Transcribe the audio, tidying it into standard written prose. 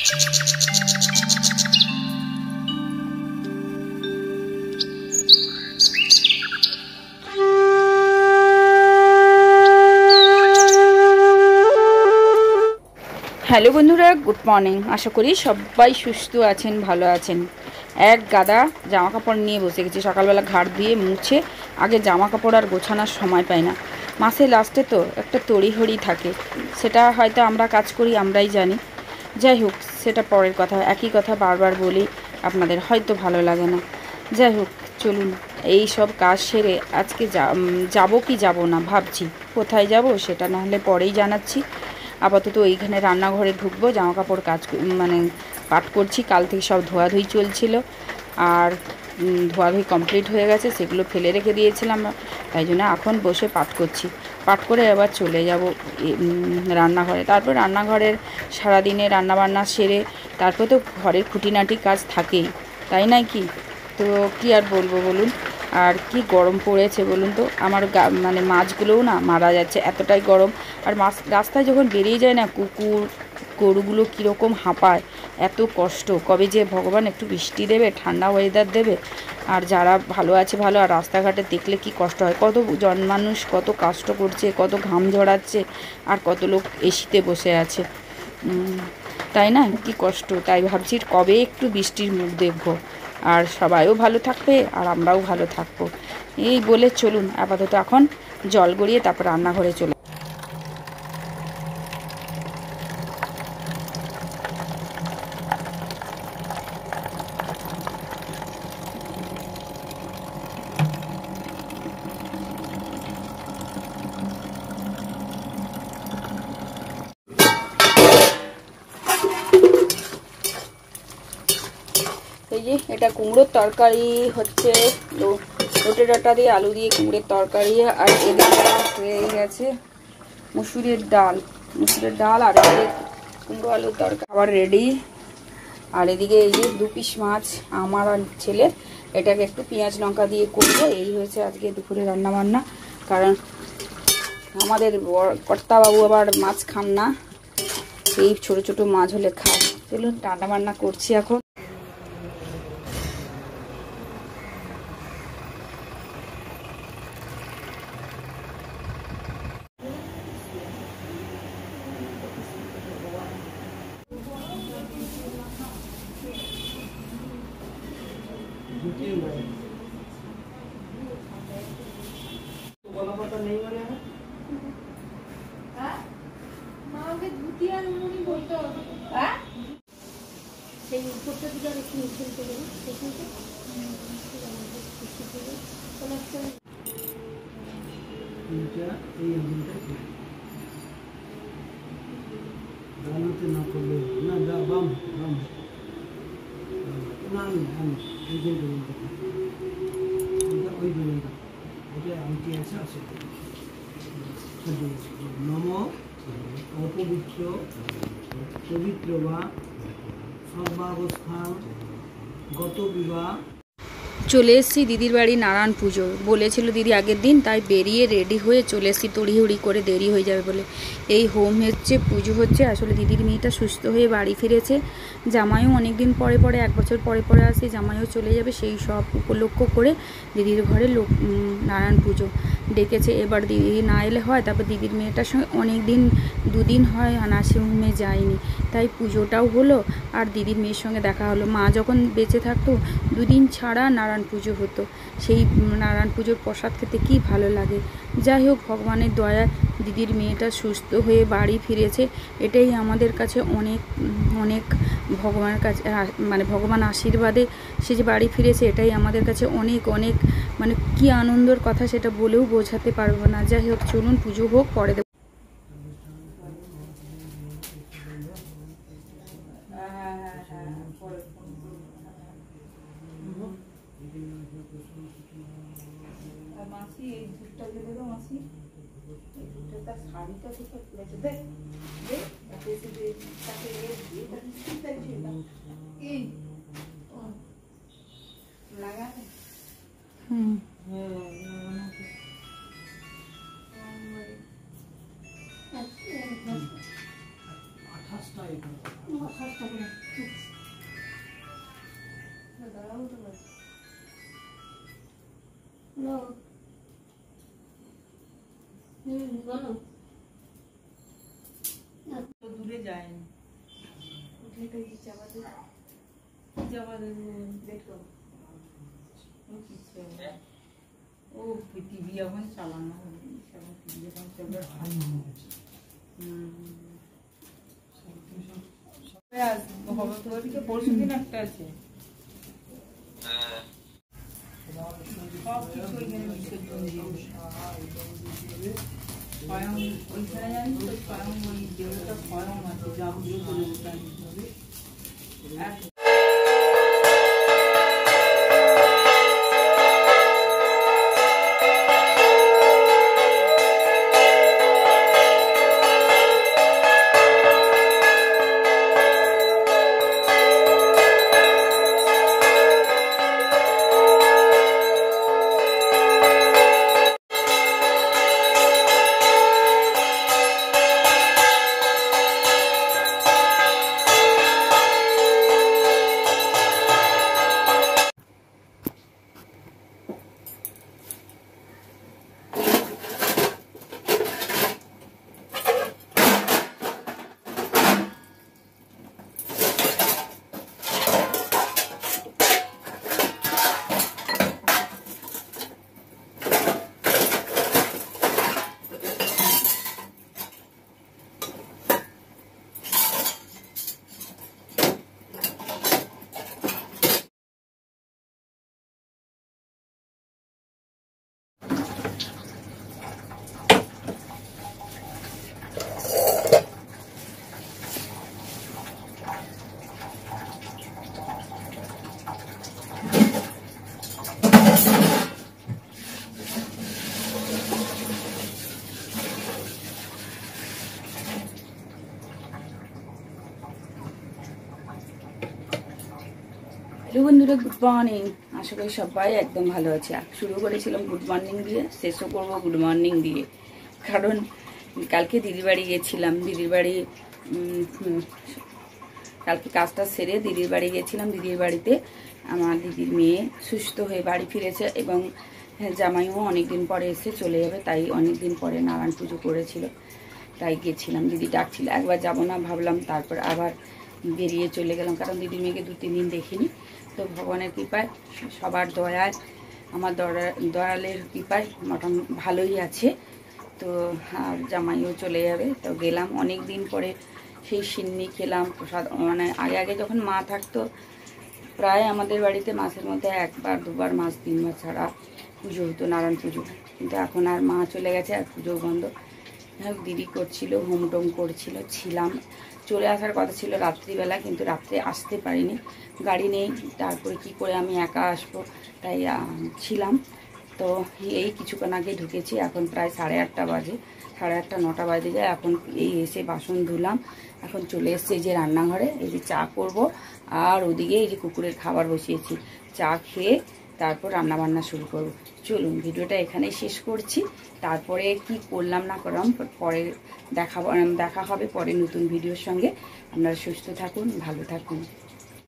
Hello বন্ধুরা, good morning. আশা করি সবাই সুস্থ আছেন, ভালো আছেন। এক গাদা জামা কাপড় নিয়ে বসে গেছি। সকালবেলা ঘাট দিয়ে মুছে আগে জামা কাপড় আর গোছানোর সময় পাই না। মাসের লাস্টে তো একটা তড়িঘড়ি থাকে, সেটা হয়তো আমরা কাজ করি আমরাই জানি। যাই হোক, সেটা পরের কথা। একই কথা বারবার বলি, আপনাদের হয়তো ভালো লাগে না। যাই হোক, চলুন এই সব কাজ সেরে আজকে যাব কি যাব না ভাবছি। কোথায় যাব সেটা না হলে পরেই জানাচ্ছি। আপাতত এইখানে রান্নাঘরে ঢুকবো, জামা কাপড় মানে পাট করছি। কাল থেকে সব ধোয়াধুয়ি চলছিল, আর ধোয়াধুয়ি কমপ্লিট হয়ে গেছে, সেগুলো ফেলে রেখে দিয়েছিলাম। তাই জন্য এখন বসে পাট করছি। পাট করে এবার চলে যাব রান্নাঘরে। তারপর রান্নাঘরের সারাদিনে রান্নাবান্না সেরে তারপর তো ঘরের খুঁটিনাটি কাজ থাকেই, তাই নয় কি? তো কি আর বলবো বলুন। আর কি গরম পড়েছে বলুন তো। আমার মানে মাছগুলোও না মারা যাচ্ছে, এতটাই গরম। আর রাস্তায় যখন বেরিয়ে যায় না, কুকুর গরুগুলো কীরকম হাঁপায়, এত কষ্ট। কবে যে ভগবান একটু বৃষ্টি দেবে, ঠান্ডা ওয়েদার দেবে। আর যারা ভালো আছে ভালো, আর রাস্তাঘাটে দেখলে কি কষ্ট হয়। কত জনমানুষ কত কষ্ট করছে, কত ঘাম ঝরাচ্ছে, আর কত লোক এসিতে বসে আছে, তাই না? কি কষ্ট। তাই ভাবছি কবে একটু বৃষ্টির মুখ দেখবো, আর সবাইও ভালো থাকবে আর আমরাও ভালো থাকবো। এই বলে চলুন আপাতত এখন জল গড়িয়ে তারপর রান্নাঘরে চলে। এই যে এটা কুমড়োর তরকারি হচ্ছে, লোটে ডাঁটা দিয়ে আলু দিয়ে কুমড়োর তরকারি। আর এদিকে হয়ে গেছে মুসুরের ডাল, আর এদিকে কুমড়ো আলুর তরকারি আবার রেডি। আর এদিকে এই যে 2 পিস মাছ আমার আর ছেলের, এটাকে একটু পেঁয়াজ লঙ্কা দিয়ে করবো। এই হয়েছে আজকে দুপুরে রান্না বান্না। কারণ আমাদের কর্তাবাবু আবার মাছ খান না, এই ছোট ছোট মাছ হলে খায়। চলুন রান্না বান্না করছি এখন। নম অপবিত্র পবিত্র বা সর্বাবস্থান গত বিবাহ। চলে এসেছি দিদির বাড়ি নারায়ণ পুজো বলেছিল দিদি আগের দিন, তাই বেরিয়ে রেডি হয়ে চলে এসেছি। তড়িহড়ি করে দেরি হয়ে যাবে বলে। এই হোম হচ্ছে, পুজো হচ্ছে। আসলে দিদির মেয়েটা সুস্থ হয়ে বাড়ি ফিরেছে। জামাইও অনেক দিন পরে 1 বছর পরে আসে, জামাইও চলে যাবে। সেই সব উপলক্ষ করে দিদির ঘরে নারায়ণ পুজো ডেকেছে। এবার দিদি না এলে হয়, তারপর দিদির মেয়েটার সঙ্গে অনেক দিন 2 দিন হয় নার্সিং হোমে যায়নি, তাই পুজোটাও হলো আর দিদির মেয়ের সঙ্গে দেখা হলো। মা যখন বেঁচে থাকতো 2 দিন ছাড়া নারায়ণ পুজো হতো। সেই নারায়ণ পুজোর প্রসাদ খেতে কি ভালো লাগে। যাই হোক, ভগবানের দয়ায় দিদির মেয়েটা সুস্থ হয়ে বাড়ি ফিরেছে। এটাই আমাদের কাছে অনেক অনেক ভগবানের কাছে, মানে ভগবান আশীর্বাদে সে যে বাড়ি ফিরেছে, এটাই আমাদের কাছে অনেক অনেক মানে কি আনন্দের কথা, সেটা বলেও বোঝাতে পারবো না। যাই হোক, চলুন পুজো হোক, পরে দেব। মাসি এই ধূপটা দিয়ে দেবো। মাসি এই ধূপটা, তার শাড়িটা থেকে খুলেছে, দেখ লাগাতে। দূরে যায়নি ও টিভি এখন চালানো হবে টিভি এখন চলবে হবে তো পরশু দিন একটা আছে সব কিছু ওইখানে বিসর্জন দিয়ে স্বয়ং ওইখানে জানি তো স্বয়ং ওই দেবতা স্বয়ং আছে যাবতীয় দেবতা হ্যালো বন্ধুরা, গুড মর্নিং। আশা করি সবাই একদম ভালো আছে। শুরু করেছিলাম গুড মর্নিং দিয়ে, শেষও করবো গুড মর্নিং দিয়ে, কারণ কালকে দিদির বাড়ি গেছিলাম। দিদির বাড়ি কালকে কাজটা সেরে দিদির বাড়ি গেছিলাম। দিদির বাড়িতে আমার দিদির মেয়ে সুস্থ হয়ে বাড়ি ফিরেছে এবং জামাইও অনেকদিন পরে এসে চলে যাবে, তাই অনেকদিন পরে নারায়ণ পুজো করেছিল, তাই গেছিলাম। দিদি ডাকছিল, একবার যাবো না ভাবলাম, তারপর আবার বেরিয়ে চলে গেলাম, কারণ দিদির মেয়েকে 2-3 দিন দেখিনি। তো ভগবানের কৃপায়, সবার দয়ায়, আমার দয়ালের কৃপায় মোটামুটি ভালোই আছে। তো আর জামাইও চলে যাবে, তো গেলাম। অনেক দিন পরে সেই সিন্নি খেলাম, প্রসাদ। মানে আগে যখন মা থাকতো, প্রায় আমাদের বাড়িতে মাসের মধ্যে 1-2 মাস 3 বার ছাড়া পুজো হতো, নারায়ণ পুজো। কিন্তু এখন আর মা চলে গেছে, আর পুজো বন্ধ। দিদি করছিল, হোমটোম করছিল, ছিলাম। চলে আসার কথা ছিল রাত্রিবেলা, কিন্তু রাত্রে আসতে পারিনি, গাড়ি নেই। তারপরে কি করে আমি একা আসবো, তাই ছিলাম। তো এই কিছুক্ষণ আগে ঢুকেছি, এখন প্রায় 8:30 বাজে, 8:30-9টা বাজে যায়। এখন এই এসে বাসন ধুলাম, এখন চলে এসছে এই যে রান্নাঘরে, এই যে চা করব, আর ওদিকে এই যে কুকুরের খাবার বসিয়েছি। চা খেয়ে তারপর রান্নাবান্না শুরু করব। চলুন, ভিডিওটা এখানেই শেষ করছি। তারপরে কি করলাম না করলাম পরে দেখা হবে পরে নতুন ভিডিওর সঙ্গে। আপনারা সুস্থ থাকুন, ভালো থাকুন।